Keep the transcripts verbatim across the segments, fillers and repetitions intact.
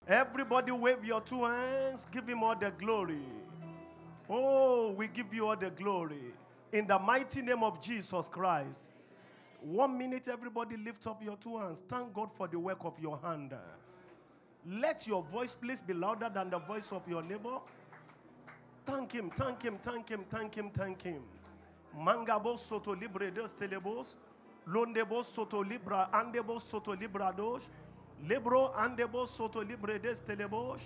Everybody wave your two hands. Give him all the glory. Oh, we give you all the glory. In the mighty name of Jesus Christ. One minute, everybody lift up your two hands. Thank God for the work of your hand. Let your voice please be louder than the voice of your neighbor. Thank him, thank him, thank him, thank him, thank him. Mangabos soto libre dos telebos. Londebos soto libra andebos soto libra dos. Libro andebos soto libre des telebos.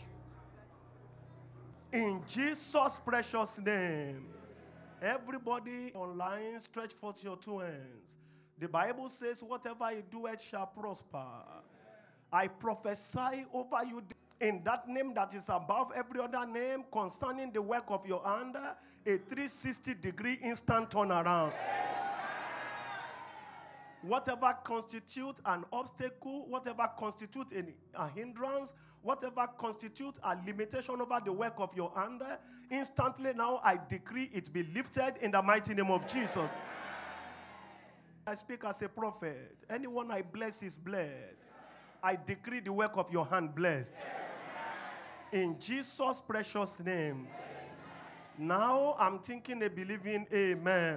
In Jesus' precious name. Everybody online, stretch forth your two hands. The Bible says, whatever you do, it shall prosper. I prophesy over you in that name that is above every other name concerning the work of your hand, a three sixty degree instant turnaround. Whatever constitutes an obstacle, whatever constitutes a hindrance, whatever constitutes a limitation over the work of your hand, instantly now I decree it be lifted in the mighty name of Jesus. I speak as a prophet. Anyone I bless is blessed. I decree the work of your hand blessed. In Jesus' precious name. Now I'm thinking and believing amen.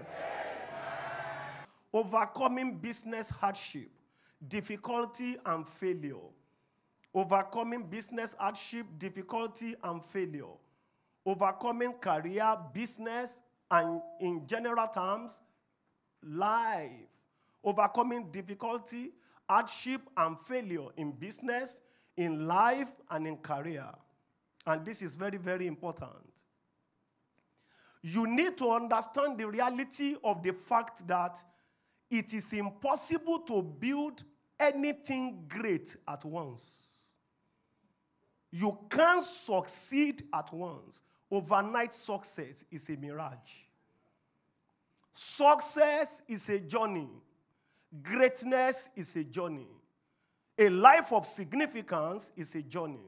Overcoming business hardship, difficulty and failure. Overcoming business hardship, difficulty and failure. Overcoming career, business, and in general terms, life. Overcoming difficulty, hardship, and failure in business, in life, and in career. And this is very, very important. You need to understand the reality of the fact that it is impossible to build anything great at once. You can't succeed at once. Overnight success is a mirage. Success is a journey. Greatness is a journey. A life of significance is a journey.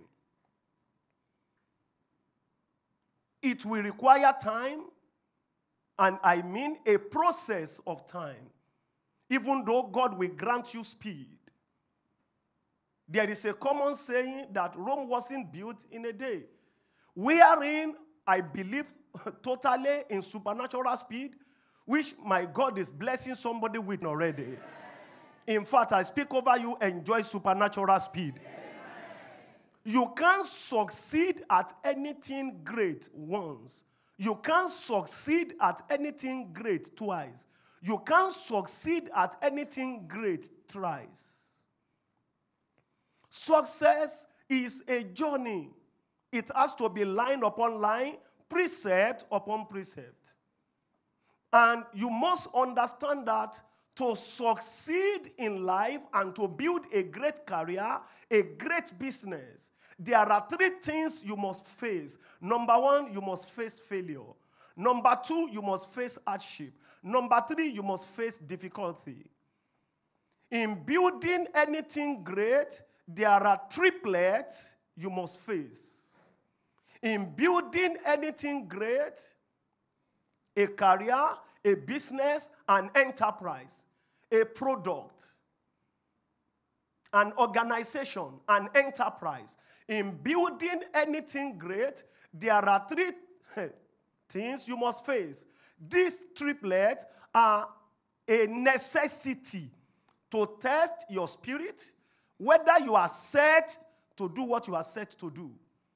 It will require time, and I mean a process of time. Even though God will grant you speed. There is a common saying that Rome wasn't built in a day. Wherein I believe totally in supernatural speed, which my God is blessing somebody with already. In fact, I speak over you, enjoy supernatural speed. You can't succeed at anything great once. You can't succeed at anything great twice. You can't succeed at anything great thrice. Success is a journey. It has to be line upon line, precept upon precept. And you must understand that to succeed in life and to build a great career, a great business, there are three things you must face. Number one, you must face failure. Number two, you must face hardship. Number three, you must face difficulty. In building anything great, there are triplets you must face. In building anything great, a career, a business, an enterprise, a product, an organization, an enterprise. In building anything great, there are three things you must face. These triplets are a necessity to test your spirit, whether you are set to do what you are set to do.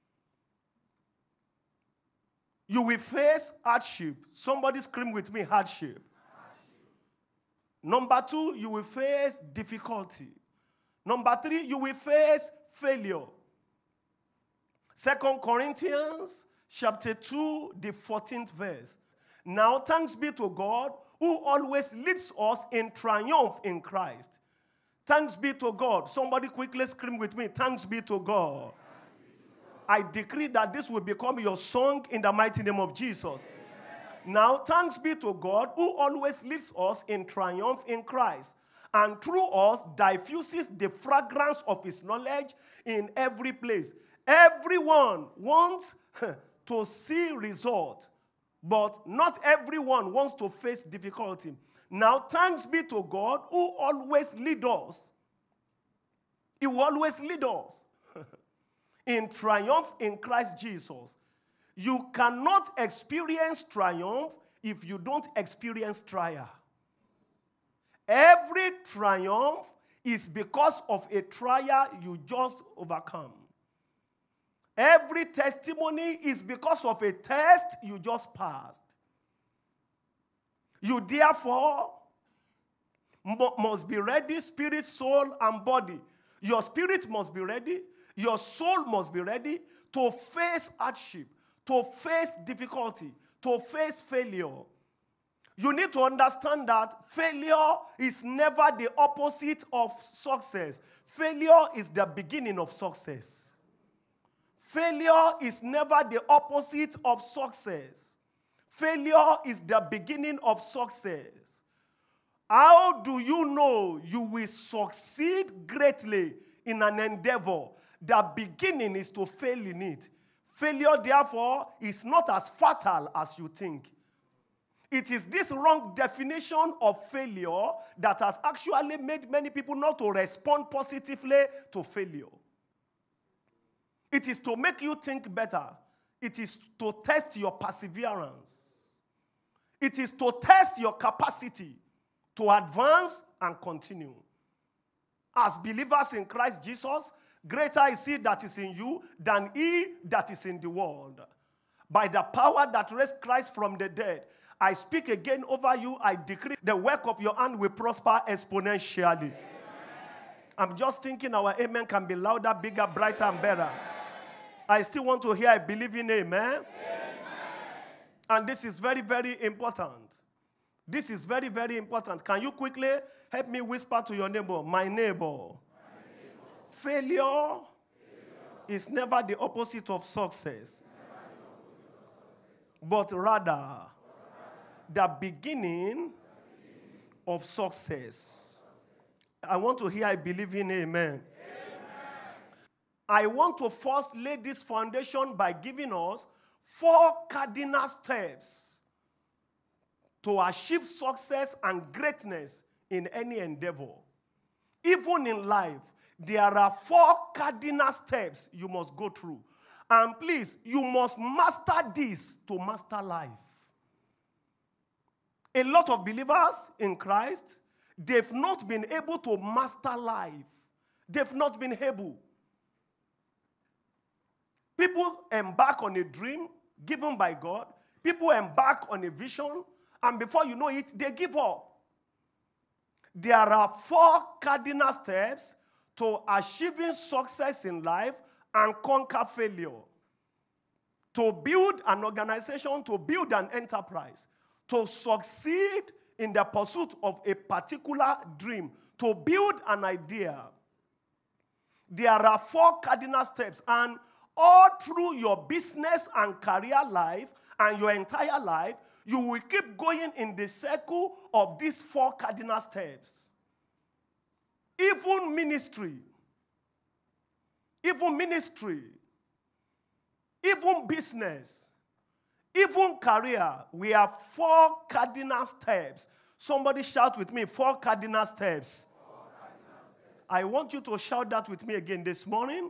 You will face hardship. Somebody scream with me, hardship. hardship. Number two, you will face difficulty. Number three, you will face failure. Second Corinthians chapter two, the fourteenth verse. Now thanks be to God who always leads us in triumph in Christ. Thanks be to God. Somebody quickly scream with me, thanks be to God. I decree that this will become your song in the mighty name of Jesus. Amen. Now, thanks be to God who always leads us in triumph in Christ, and through us diffuses the fragrance of his knowledge in every place. Everyone wants to see results, but not everyone wants to face difficulty. Now, thanks be to God who always leads us. He will always lead us. in triumph in Christ Jesus. You cannot experience triumph if you don't experience trial. Every triumph is because of a trial you just overcome. Every testimony is because of a test you just passed. You therefore must be ready, spirit, soul, and body. Your spirit must be ready. Your soul must be ready to face hardship, to face difficulty, to face failure. You need to understand that failure is never the opposite of success. Failure is the beginning of success. Failure is never the opposite of success. Failure is the beginning of success. How do you know you will succeed greatly in an endeavor? The beginning is to fail in it. Failure, therefore, is not as fatal as you think. It is this wrong definition of failure that has actually made many people not to respond positively to failure. It is to make you think better. It is to test your perseverance. It is to test your capacity to advance and continue. As believers in Christ Jesus, greater is he that is in you than he that is in the world. By the power that raised Christ from the dead, I speak again over you. I decree the work of your hand will prosper exponentially. Amen. I'm just thinking our amen can be louder, bigger, brighter, and better. I still want to hear I believe in amen. Amen. And this is very, very important. This is very, very important. Can you quickly help me whisper to your neighbor, my neighbor? My neighbor. Failure, Failure is never the opposite of success, but rather the beginning of success. I want to hear I believe in amen. Amen. I want to first lay this foundation by giving us four cardinal steps to achieve success and greatness in any endeavor. Even in life, there are four cardinal steps you must go through. And please, you must master this to master life. A lot of believers in Christ, they've not been able to master life. They've not been able. People embark on a dream given by God. People embark on a vision, and before you know it, they give up. There are four cardinal steps to achieving success in life and conquer failure. To build an organization, to build an enterprise, to succeed in the pursuit of a particular dream, to build an idea. There are four cardinal steps, and all through your business and career life and your entire life, you will keep going in the circle of these four cardinal steps. Even ministry, even ministry, even business, even career, we have four cardinal steps. Somebody shout with me, four cardinal steps. Four cardinal steps. I want you to shout that with me again this morning.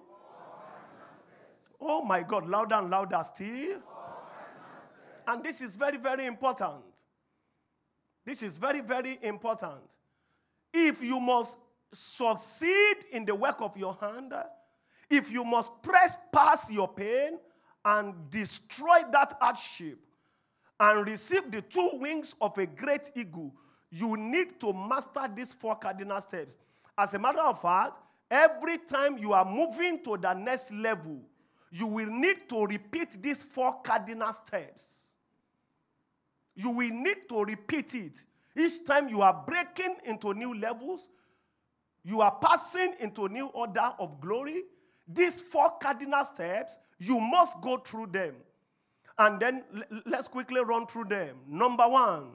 Oh my God, louder and louder still. And this is very, very important. This is very, very important. If you must succeed in the work of your hand, if you must press past your pain and destroy that hardship and receive the two wings of a great eagle, you need to master these four cardinal steps. As a matter of fact, every time you are moving to the next level, you will need to repeat these four cardinal steps. You will need to repeat it. Each time you are breaking into new levels, you are passing into a new order of glory. These four cardinal steps, you must go through them. And then let's quickly run through them. Number one,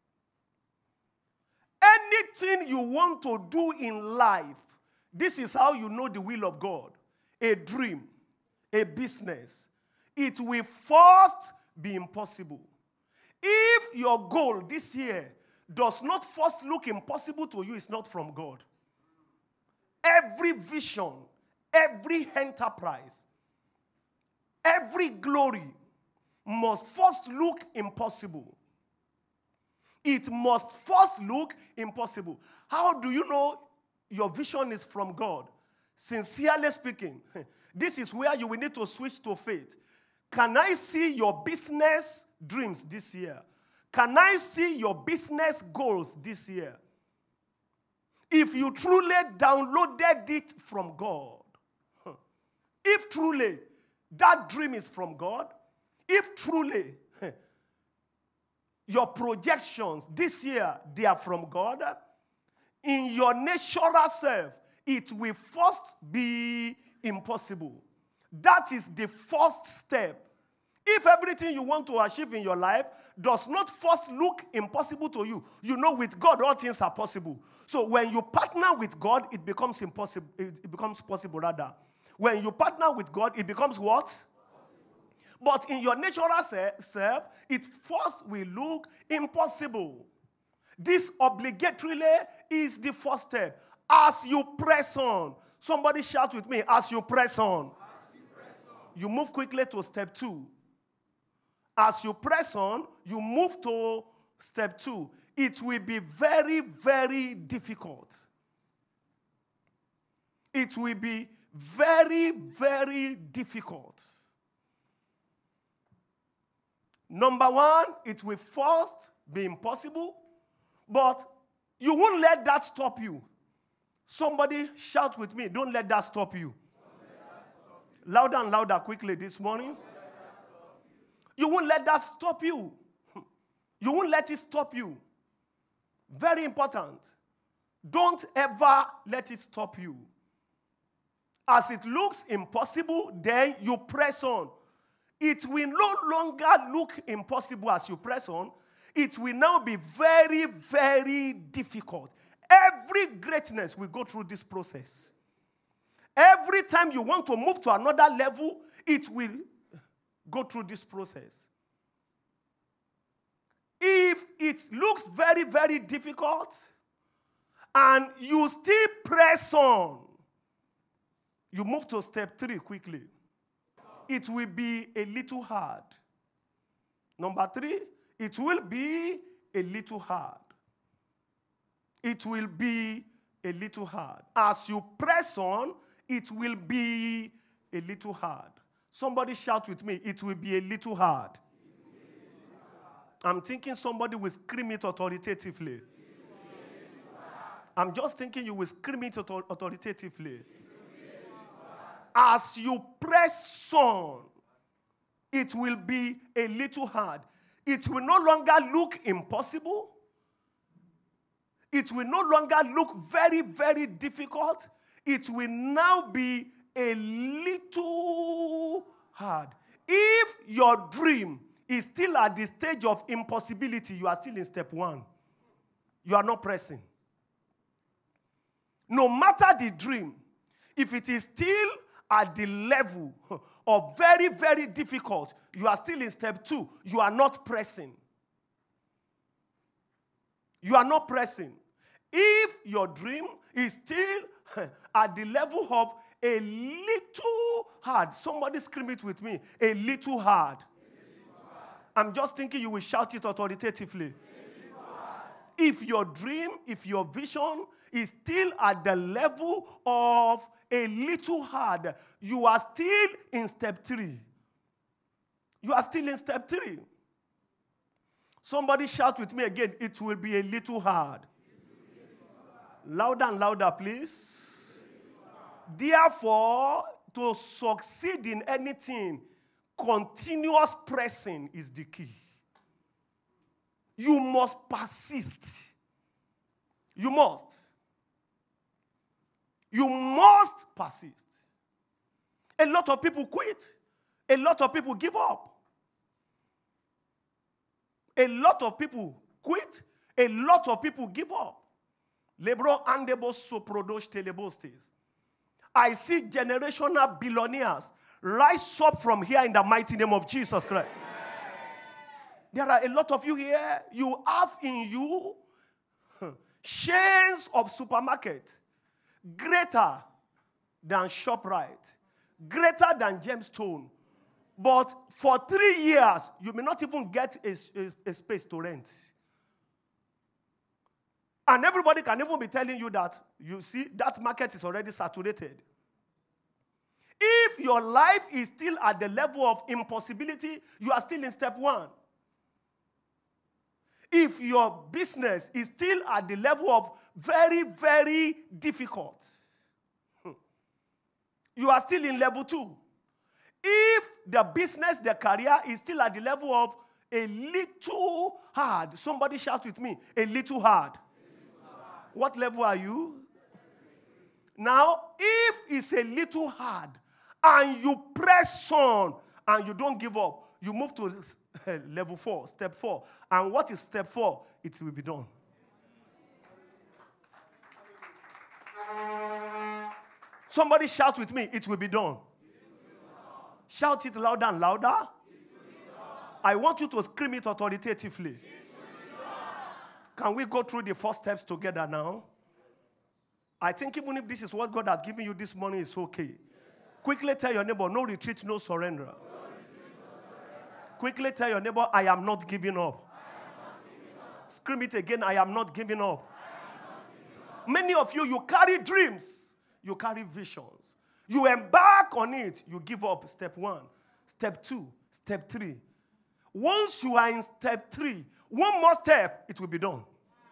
anything you want to do in life, this is how you know the will of God. A dream, a business, it will first be impossible. If your goal this year does not first look impossible to you, it's not from God. Every vision, every enterprise, every glory must first look impossible. It must first look impossible. How do you know your vision is from God? Sincerely speaking, this is where you will need to switch to faith. Can I see your business dreams this year? Can I see your business goals this year? If you truly downloaded it from God, if truly that dream is from God, if truly your projections this year, they are from God, in your natural self, it will first be impossible. That is the first step. If everything you want to achieve in your life does not first look impossible to you, you know with God all things are possible. So when you partner with God, it becomes impossible. It becomes possible rather. When you partner with God, it becomes what? Possible. But in your natural self, it first will look impossible. This obligatorily is the first step. As you press on, somebody shout with me, as you press on. As you press on. You move quickly to step two. As you press on, you move to step two. It will be very, very difficult. It will be very, very difficult. Number one, it will first be impossible, but you won't let that stop you. Somebody shout with me, don't let that stop you. That stop you. Louder and louder quickly this morning. You won't let that stop you. You won't let it stop you. Very important. Don't ever let it stop you. As it looks impossible, then you press on. It will no longer look impossible as you press on. It will now be very, very difficult. Every greatness will go through this process. Every time you want to move to another level, it will go through this process. If it looks very, very difficult and you still press on, you move to step three quickly. It will be a little hard. Number three, it will be a little hard. It will be a little hard. As you press on, it will be a little hard. Somebody shout with me, it will be a little hard. I'm thinking somebody will scream it authoritatively. I'm just thinking you will scream it authoritatively. As you press on, it will be a little hard. It will no longer look impossible. It will no longer look very, very difficult. It will now be a little hard. If your dream is still at the stage of impossibility, you are still in step one. You are not pressing. No matter the dream, if it is still at the level of very, very difficult, you are still in step two. You are not pressing. You are not pressing. If your dream is still at the level of a little hard, somebody scream it with me, a little hard. I'm just thinking you will shout it authoritatively. If your dream, if your vision is still at the level of a little hard, you are still in step three. You are still in step three. Somebody shout with me again, it will be a little hard. Louder and louder, please. Therefore, to succeed in anything, continuous pressing is the key. You must persist. You must. You must persist. A lot of people quit. A lot of people give up. A lot of people quit. A lot of people give up. Lebro andebos soprodosh telebostes. I see generational billionaires rise up from here in the mighty name of Jesus Christ. Amen. There are a lot of you here. You have in you chains of supermarket greater than ShopRite, greater than Gemstone. But for three years, you may not even get a, a, a space to rent. And everybody can even be telling you that, you see, that market is already saturated. If your life is still at the level of impossibility, you are still in step one. If your business is still at the level of very, very difficult, you are still in level two. If the business, the career is still at the level of a little hard, somebody shout with me, a little hard. What level are you? Now, if it's a little hard and you press on and you don't give up, you move to level four, step four. And what is step four? It will be done. Somebody shout with me, it will be done. Shout it louder and louder. I want you to scream it authoritatively. Can we go through the first steps together now? I think even if this is what God has given you this morning, it's okay. Quickly tell your neighbor, no retreat, no surrender. No retreat, no surrender. Quickly tell your neighbor, I am not giving up. Not giving up. Scream it again, I am not giving up. Not giving up. Many of you, you carry dreams. You carry visions. You embark on it, you give up. Step one, step two, step three. Once you are in step three, one more step, it will be done.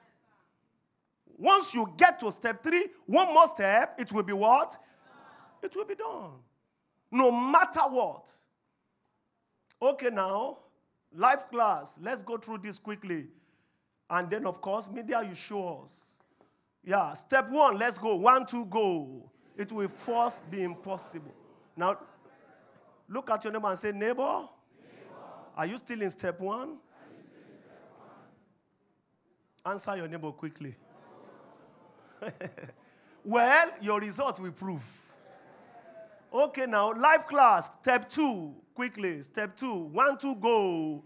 Once you get to step three, one more step, it will be what? It will be done. No matter what. Okay, now, life class. Let's go through this quickly. And then, of course, media, you show us. Yeah, step one, let's go. One, two, go. It will first be impossible. Now, look at your neighbor and say, neighbor, neighbor. Are you still in step one? In step one? Answer your neighbor quickly. Well, your results will prove. Okay, now, life class, step two, quickly, step two, one, two, go.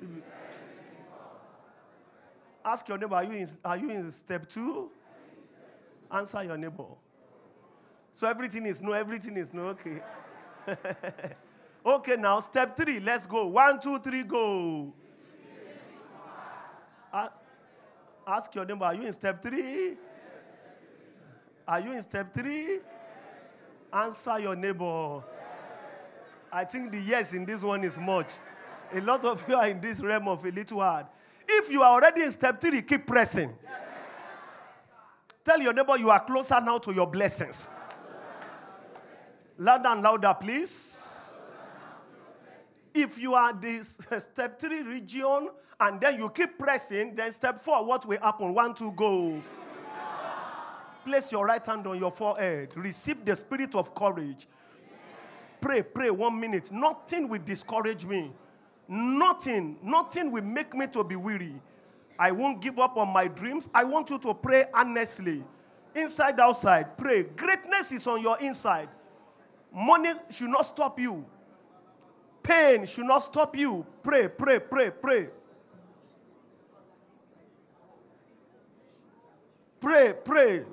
Ask your neighbor, are you in, are you in step two? Answer your neighbor. So everything is no, everything is no, okay. Okay, now, step three, let's go. One, two, three, go. Uh, ask your neighbor, are you in step three? Are you in step three? Answer your neighbor. I think the yes in this one is much. A lot of you are in this realm of a little hard. If you are already in step three, keep pressing. Tell your neighbor you are closer now to your blessings. Louder and louder, please. If you are this step three region and then you keep pressing, then step four, what will happen? One, two, go. Place your right hand on your forehead. Receive the spirit of courage. Pray, pray one minute. Nothing will discourage me. Nothing, nothing will make me to be weary. I won't give up on my dreams. I want you to pray honestly. Inside, outside, pray. Greatness is on your inside. Money should not stop you. Pain should not stop you. Pray, pray, pray, pray. Pray, pray.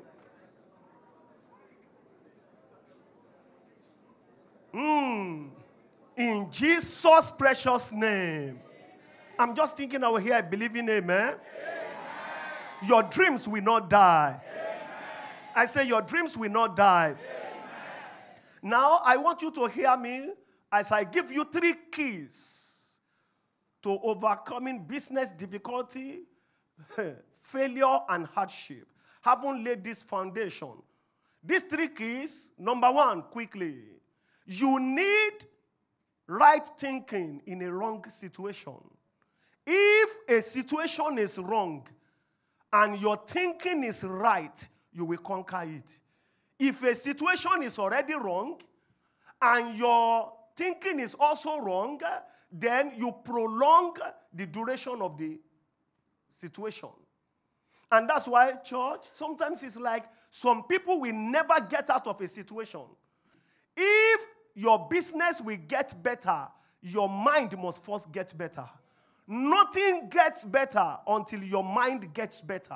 Mm. In Jesus' precious name. I'm just thinking over here, I believe in amen. Amen. Your dreams will not die. Amen. I say your dreams will not die. Amen. Now, I want you to hear me as I give you three keys to overcoming business difficulty, failure, and hardship. Having laid this foundation. These three keys, number one, quickly. You need right thinking in a wrong situation. If a situation is wrong and your thinking is right, you will conquer it. If a situation is already wrong and your thinking is also wrong, then you prolong the duration of the situation. And that's why, church, sometimes it's like some people will never get out of a situation. If your business will get better, your mind must first get better. Nothing gets better until your mind gets better.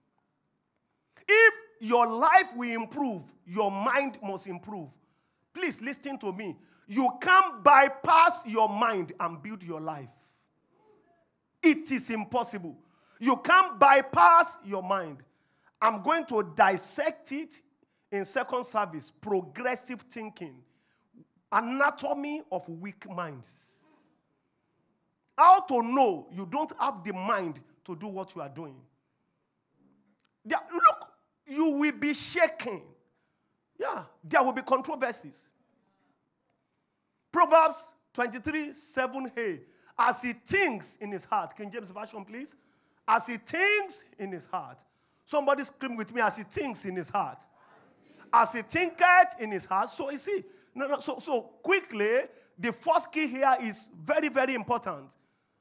If your life will improve, your mind must improve. Please listen to me. You can't bypass your mind and build your life. It is impossible. You can't bypass your mind. I'm going to dissect it in second service. Progressive thinking. Anatomy of weak minds. How to know you don't have the mind to do what you are doing. There, look, you will be shaken. Yeah, there will be controversies. Proverbs twenty-three, seven a. As he thinks in his heart. King James Version, please. As he thinks in his heart. Somebody scream with me. As he thinks in his heart. As he thinketh in his heart. So you see. No, no, so, so quickly, the first key here is very, very important.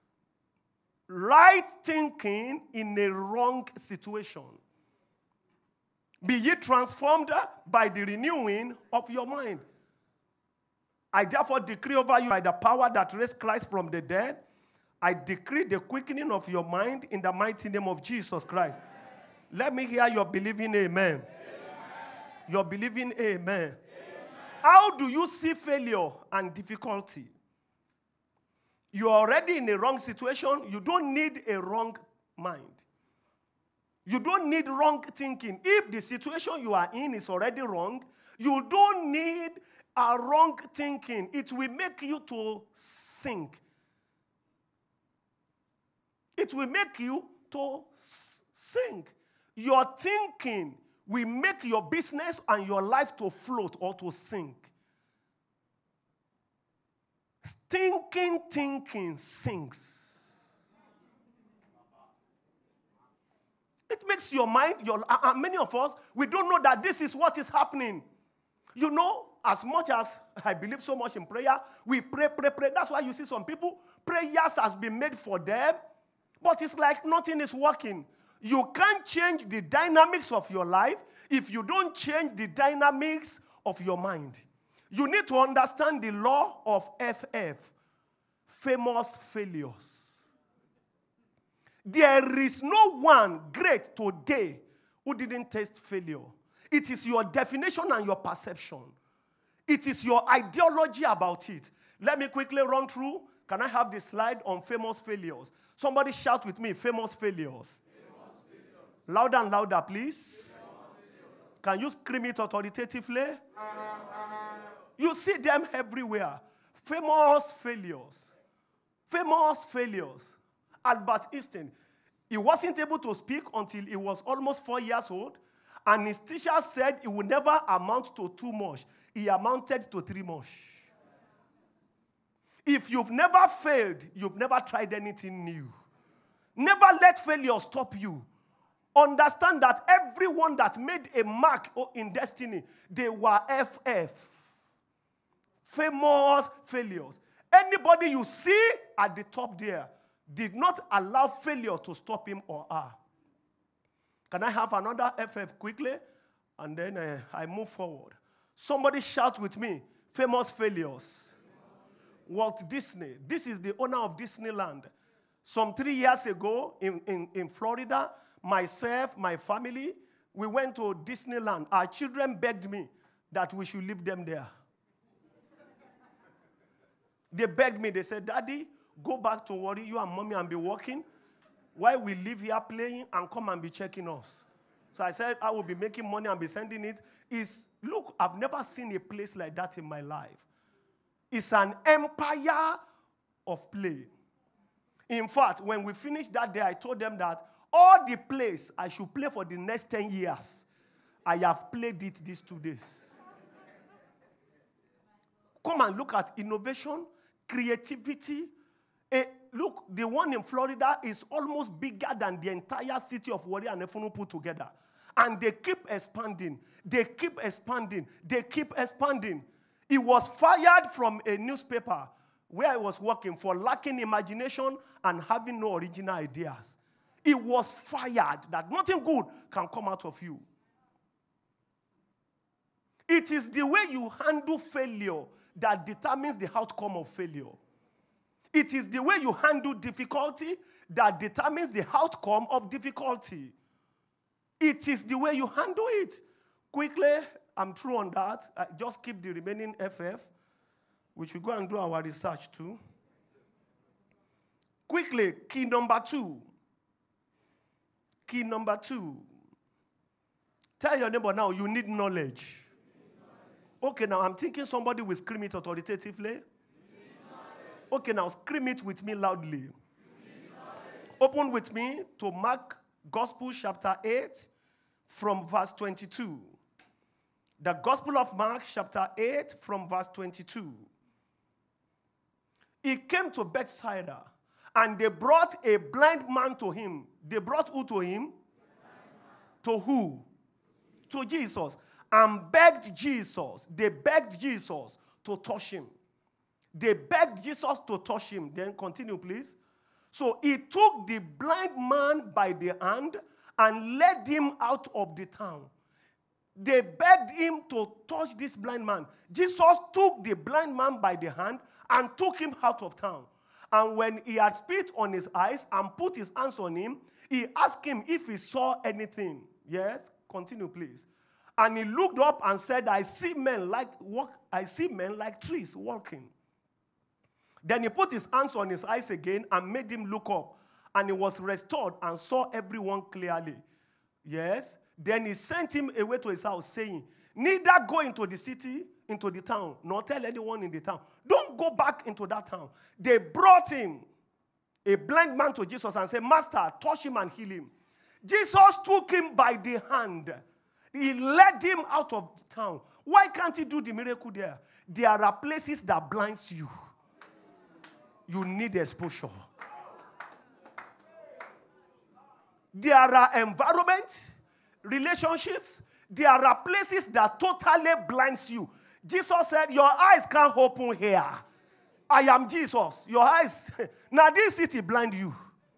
Right thinking in a wrong situation. Be ye transformed by the renewing of your mind. I therefore decree over you by the power that raised Christ from the dead, I decree the quickening of your mind in the mighty name of Jesus Christ. Amen. Let me hear your believing amen. Amen. Your believing amen. Amen. How do you see failure and difficulty? You're already in a wrong situation. You don't need a wrong mind. You don't need wrong thinking. If the situation you are in is already wrong, you don't need a wrong thinking. It will make you to sink. It will make you to sink. Your thinking will make your business and your life to float or to sink. Stinking thinking sinks. It makes your mind, your, uh, many of us, we don't know that this is what is happening. You know, as much as I believe so much in prayer, we pray, pray, pray. That's why you see some people, prayers has been made for them, but it's like nothing is working. You can't change the dynamics of your life if you don't change the dynamics of your mind. You need to understand the law of F F, famous failures. There is no one great today who didn't taste failure. It is your definition and your perception. It is your ideology about it. Let me quickly run through. Can I have the slide on famous failures? Somebody shout with me, famous failures. Famous failures. Louder and louder, please. Can you scream it authoritatively? You see them everywhere. Famous failures. Famous failures. Albert Einstein, he wasn't able to speak until he was almost four years old, and his teacher said he would never amount to too much. He amounted to three much. If you've never failed, you've never tried anything new. Never let failure stop you. Understand that everyone that made a mark in destiny, they were F F. Famous failures. Anybody you see at the top there did not allow failure to stop him or her. Can I have another F F quickly? And then uh, I move forward. Somebody shout with me, famous failures. Walt Disney. This is the owner of Disneyland. Some three years ago in, in, in Florida, myself, my family, we went to Disneyland. Our children begged me that we should leave them there. They begged me. They said, Daddy, go back to worry you and mommy and be working while we live here playing and come and be checking us. So I said, I will be making money and be sending it. It's, look, I've never seen a place like that in my life. It's an empire of play. In fact, when we finished that day, I told them that all the plays I should play for the next ten years, I have played it these two days. Come and look at innovation, creativity. Eh, look, the one in Florida is almost bigger than the entire city of Warri and Efunu put together. And they keep expanding. They keep expanding. They keep expanding. He was fired from a newspaper where he was working for lacking imagination and having no original ideas. He was fired that nothing good can come out of you. It is the way you handle failure that determines the outcome of failure. It is the way you handle difficulty that determines the outcome of difficulty. It is the way you handle it. Quickly, I'm through on that. I just keep the remaining F F. We should go and do our research too. Quickly, key number two. Key number two. Tell your neighbor now, you need knowledge. Okay, now I'm thinking somebody will scream it authoritatively. Okay, now scream it with me loudly. Open with me to Mark Gospel chapter eight from verse twenty-two. The Gospel of Mark chapter eight from verse twenty-two. He came to Bethsaida, and they brought a blind man to him. They brought who to him? To who? To Jesus. And begged Jesus. They begged Jesus to touch him. They begged Jesus to touch him. Then continue, please. So he took the blind man by the hand and led him out of the town. They begged him to touch this blind man. Jesus took the blind man by the hand and took him out of town. And when he had spit on his eyes and put his hands on him, he asked him if he saw anything. Yes, continue, please. And he looked up and said, I see men like walk, I see men like trees walking. Then he put his hands on his eyes again and made him look up. And he was restored and saw everyone clearly. Yes. Then he sent him away to his house, saying, neither go into the city, into the town, nor tell anyone in the town. Don't go back into that town. They brought him, a blind man, to Jesus and said, Master, touch him and heal him. Jesus took him by the hand. He led him out of town. Why can't he do the miracle there? There are places that blinds you. You need exposure. There are environments, relationships. There are places that totally blinds you. Jesus said, your eyes can't open here. I am Jesus. Your eyes. Now this city blind you.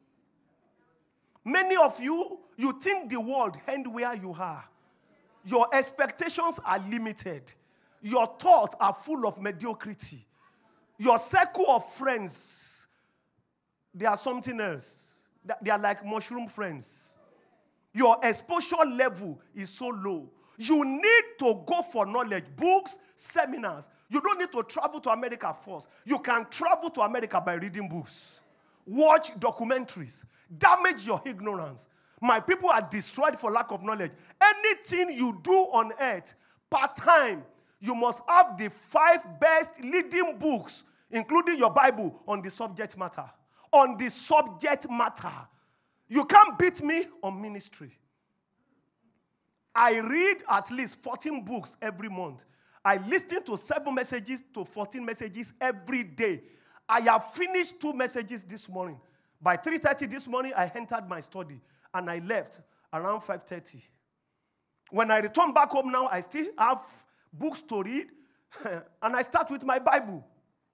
Many of you, you think the world end where you are. Your expectations are limited. Your thoughts are full of mediocrity. Your circle of friends, they are something else. They are like mushroom friends. Your exposure level is so low. You need to go for knowledge, books, seminars. You don't need to travel to America first. You can travel to America by reading books. Watch documentaries. Damage your ignorance. My people are destroyed for lack of knowledge. Anything you do on earth, part-time, you must have the five best leading books, including your Bible, on the subject matter. On the subject matter. You can't beat me on ministry. I read at least fourteen books every month. I listen to seven messages to fourteen messages every day. I have finished two messages this morning. By three thirty this morning, I entered my study and I left around five thirty. When I return back home now, I still have books to read and I start with my Bible.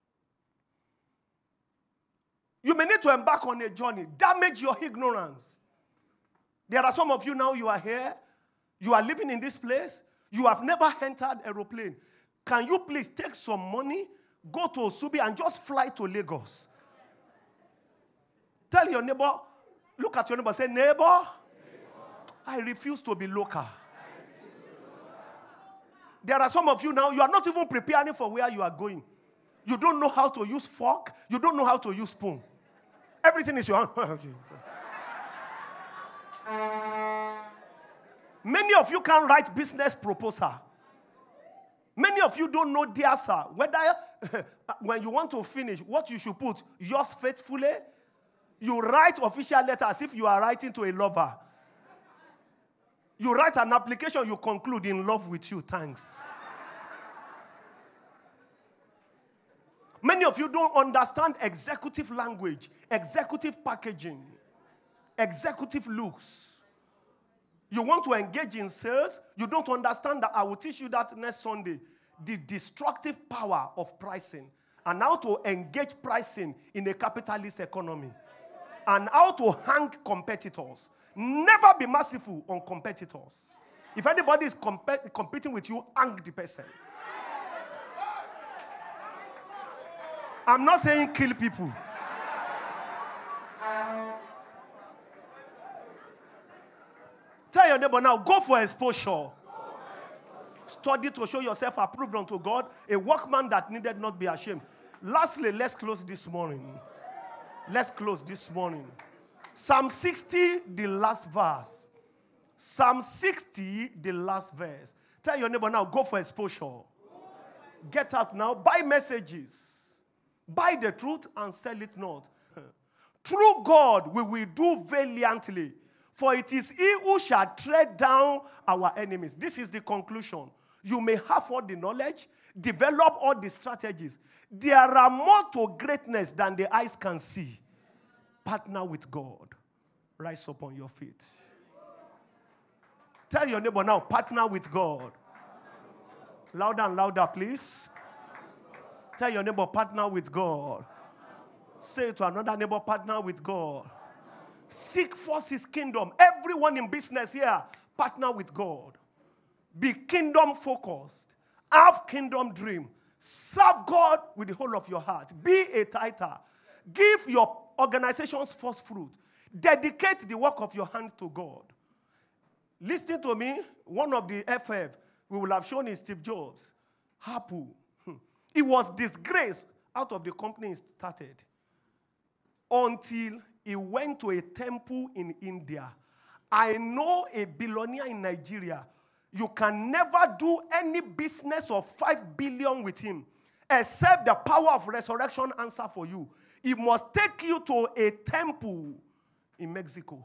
You may need to embark on a journey. Damage your ignorance. There are some of you now, you are here. You are living in this place. You have never entered aeroplane. Can you please take some money, go to Osubi and just fly to Lagos? Tell your neighbor, look at your neighbor, say, neighbor, neighbor. I refuse to be local. There are some of you now, you are not even preparing for where you are going. You don't know how to use fork. You don't know how to use spoon. Everything is your hand. Many of you can't write business proposal. Many of you don't know, dear sir, whether when you want to finish, what you should put, yours faithfully. You write official letter as if you are writing to a lover. You write an application, you conclude in love with you, thanks. Many of you don't understand executive language, executive packaging, executive looks. You want to engage in sales, you don't understand that. I will teach you that next Sunday. The destructive power of pricing and how to engage pricing in a capitalist economy and how to hang competitors. Never be merciful on competitors. If anybody is comp- competing with you, hang the person. I'm not saying kill people. Tell your neighbor now, go for exposure. Study to show yourself approved unto God, a workman that needed not be ashamed. Lastly, let's close this morning. Let's close this morning. Psalm sixty, the last verse. Psalm sixty, the last verse. Tell your neighbor now, go for exposure. Get out now, buy messages. Buy the truth and sell it not. Through God we will do valiantly, for it is he who shall tread down our enemies. This is the conclusion. You may have all the knowledge, develop all the strategies. There are more to greatness than the eyes can see. Partner with God. Rise up on your feet. Tell your neighbor now, partner with God. Louder and louder, please. Tell your neighbor, partner with God. Say to another neighbor, partner with God. Seek first his kingdom. Everyone in business here, partner with God. Be kingdom focused. Have kingdom dream. Serve God with the whole of your heart. Be a tither. Give your organization's first fruit. Dedicate the work of your hands to God. Listen to me. One of the F F we will have shown is Steve Jobs. Apple. He was disgraced out of the company he started until he went to a temple in India. I know a billionaire in Nigeria. You can never do any business of five billion with him except the power of resurrection answer for you. He must take you to a temple in Mexico.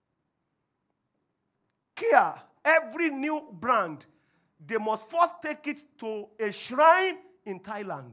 Kia, every new brand, they must first take it to a shrine in Thailand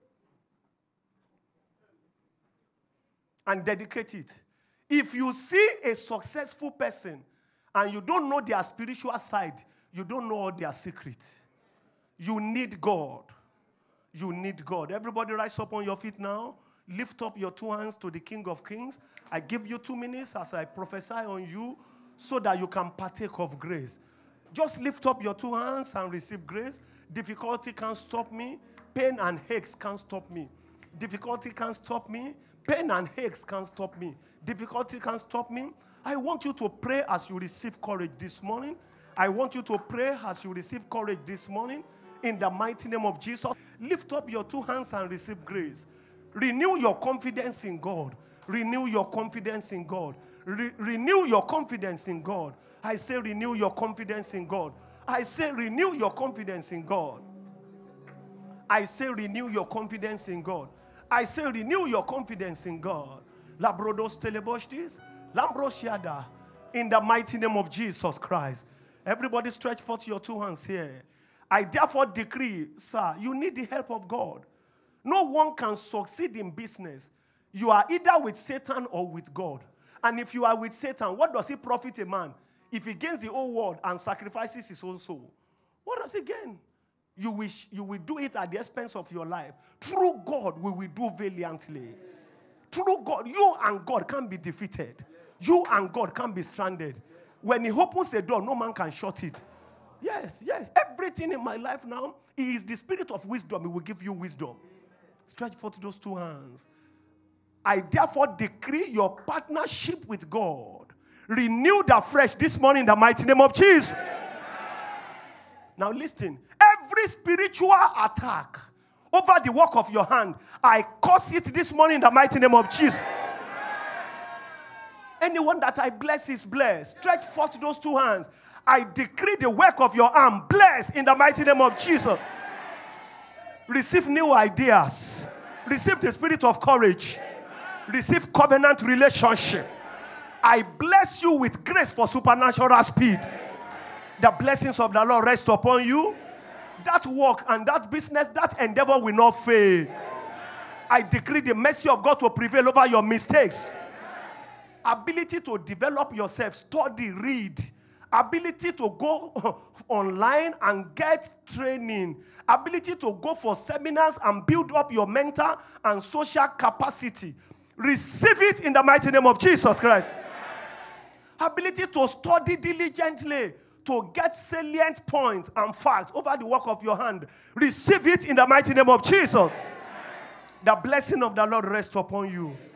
and dedicate it. If you see a successful person and you don't know their spiritual side, you don't know all their secrets. You need God. You need God. Everybody rise up on your feet now. Lift up your two hands to the King of Kings. I give you two minutes as I prophesy on you so that you can partake of grace. Just lift up your two hands and receive grace. Difficulty can't stop me. Pain and aches can't stop me. Difficulty can't stop me. Pain and aches can't stop me. Difficulty can't stop me. I want you to pray as you receive courage this morning. I want you to pray as you receive courage this morning. In the mighty name of Jesus. Lift up your two hands and receive grace. Renew your confidence in God. Renew your confidence in God. Re- renew your confidence in God. I say renew your confidence in God. I say renew your confidence in God. I say renew your confidence in God. I say renew your confidence in God. Labrodos teleboshtis, Lambrosiada, in the mighty name of Jesus Christ. Everybody stretch forth your two hands here. I therefore decree, sir, you need the help of God. No one can succeed in business. You are either with Satan or with God. And if you are with Satan, what does it profit a man if he gains the whole world and sacrifices his own soul? What does he gain? You wish you will do it at the expense of your life. Through God, we will do valiantly. Through God, you and God can't be defeated. You and God can't be stranded. When he opens a door, no man can shut it. Yes, yes. Everything in my life now, he is the spirit of wisdom. He will give you wisdom. Stretch forth those two hands. I therefore decree your partnership with God renewed afresh this morning in the mighty name of Jesus. Now listen. Every spiritual attack over the work of your hand, I curse it this morning in the mighty name of Jesus. Anyone that I bless is blessed. Stretch forth those two hands. I decree the work of your arm blessed in the mighty name of Jesus. Receive new ideas. Receive the spirit of courage. Receive covenant relationship. I bless you with grace for supernatural speed. The blessings of the Lord rest upon you. That work and that business, that endeavor will not fail. I decree the mercy of God to prevail over your mistakes. Ability to develop yourself, study, read. Ability to go online and get training. Ability to go for seminars and build up your mental and social capacity. Receive it in the mighty name of Jesus Christ. Ability to study diligently, to get salient points and facts over the work of your hand. Receive it in the mighty name of Jesus. The blessing of the Lord rest upon you.